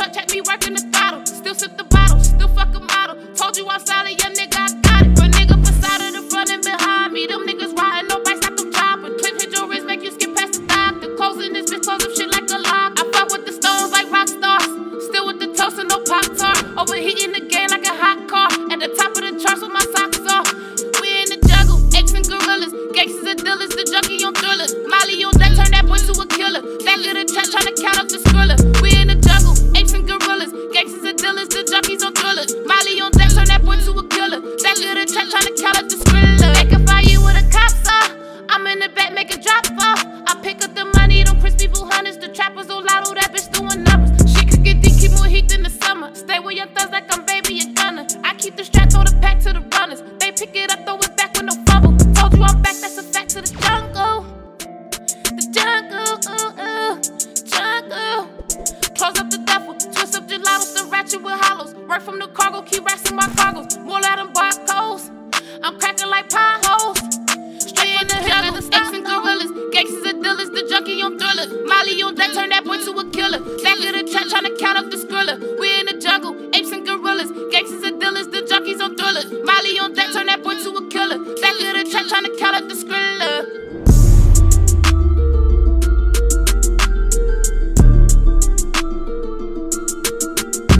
truck, check me working the throttle. Still sip the bottle, still fuck a model. Told you I'm solid, young nigga, I got it. For nigga beside of the front and behind me. Them niggas riding, no bikes, stop them chopping. Clip hit your wrist, make you skip past the doctor. Closing this bitch, close up shit like a lock. I fuck with the stones like rock stars. Still with the toast and no Pop-Tart. Overheating the game like a hot car. At the top of the charts with my socks off. We in the jungle, apes and gorillas. Gangsters and dealers, the junkie on thrillers. Molly on deck, turn that boy to a killer. Back of the trap, tryna count up the skrilla. We in the jungle, apes and gorillas. Gangsters and dealers, the junkies on thrillers. Molly on deck, turn that boy to a killer. Back of the trap, tryna count up the skrilla. They can find you with a cop saw. I'm in the back, make a drop off. I pick up the money, them crispy Buhanas. The trappers on lotto, that bitch doing numbers. She could get deep, keep more heat than the summer. Stay with your thugs like I'm baby and gunner. I keep the strap, throw the pack to the runners. They pick it up, throw it back with no fumble. Told you I'm back, that's a fact to the jungle. The jungle, jungle. Close up the duffel, twist up gelatos, the ratchet with hollows. Work from the cargo, keep racks in my cargos. More loud than barcodes. I'm cracking like potholes. Straight in the jungle, apes and gorillas. Gangsters and dealers, the junkie on thrillers. Molly on deck, turn that boy to a killer. Back of the trap, tryna count up the skrilla.